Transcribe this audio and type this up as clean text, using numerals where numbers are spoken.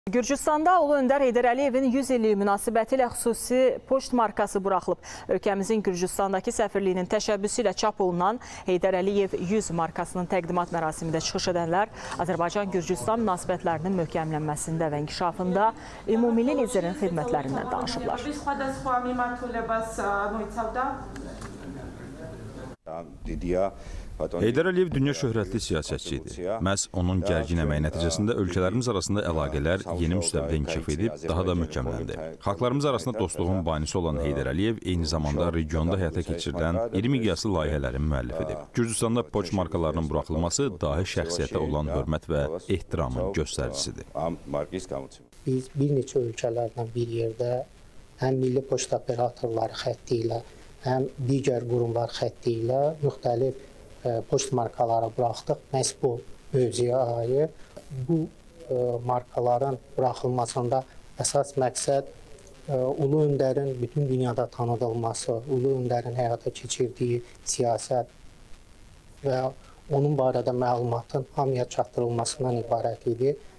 Gürcüstanda Ulu Öndər Heydər Əliyevin 100 illiyi münasibəti ilə xüsusi poçt markası buraxılıb. Ölkəmizin Gürcüstandakı səfirliyinin təşəbbüsü ilə çap olunan Heydər Əliyev 100 markasının təqdimat mərasimində çıxış edənlər Azərbaycan-Gürcüstan münasibətlərinin möhkəmlənməsində və inkişafında ümumilli liderin xidmətlərindən danışıblar. Heydər Əliyev dünya şöhrətli siyasətçi idi. Məhz onun gərgin əməyi nəticəsində ölkələrimiz arasında əlaqələr yeni müstəvidə inkişaf edib, daha da möhkəmləndi. Xalqlarımız arasında dostluğun banisi olan Heydər Əliyev eyni zamanda regionda həyata keçirilən iri miqyaslı layihələrin müəllifidir. Gürcüstanda poçt markalarının buraxılması dahi şəxsiyyətə olan hörmət və ehtiramın göstəricisidir. Biz bir neçə ölkələrdən bir yerdə həm milli poçt operatorları xətti ilə, həm digər qurumlar xətti ilə müxtəlif poçt markaları buraxdıq. Məhz bu mövzuya aid. Bu markaların buraxılmasında əsas məqsəd Ulu Öndərin bütün dünyada tanıdılması, Ulu Öndərin həyata keçirdiyi siyasət və onun barədə məlumatın hamıya çatdırılmasından ibarət idi.